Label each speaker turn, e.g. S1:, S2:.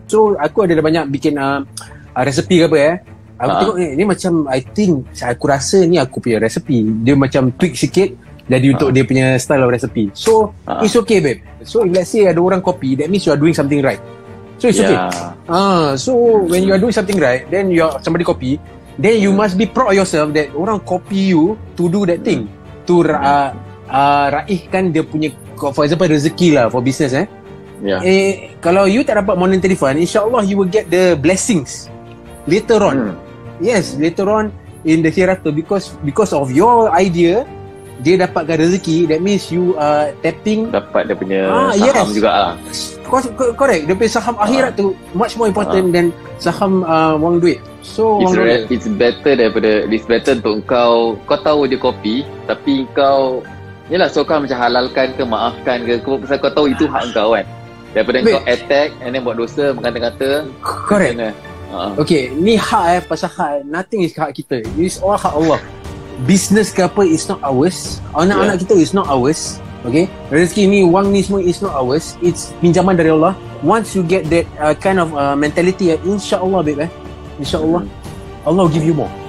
S1: So aku ada banyak bikin resepi ke apa aku tengok ni macam I think aku rasa ni aku punya resepi, dia macam tweak sikit jadi untuk dia punya style of recipe. So it's okay babe. So if let's say ada orang copy, that means you are doing something right. So it's okay. So when you are doing something right, then somebody copy, then you must be proud of yourself that orang copy you to do that thing, to raihkan dia punya, for example rezeki lah for business kalau you tak dapat monetary fund, insyaAllah you will get the blessings later on. Yes, later on in the hereafter, because of your idea dia dapatkan rezeki. That means you tapping,
S2: dapat dia punya saham jugalah.
S1: Correct. Dia punya saham akhirat tu much more important than saham wang duit. So
S2: it's better untuk kau tahu dia kopi, tapi kau yalah, so kau macam halalkan ke maafkan ke, pasal kau tahu itu hak kau kan, daripada kau attack and then buat dosa, berkata-kata.
S1: Correct. Okay, ni hak pasal hak, nothing is hak kita, it's all hak Allah. Business ke apa is not ours, anak-anak kita is not ours. Okay, rezeki ni, wang ni semua is not ours, it's pinjaman dari Allah. Once you get that kind of mentality, insyaAllah babe, insyaAllah Allah will give you more.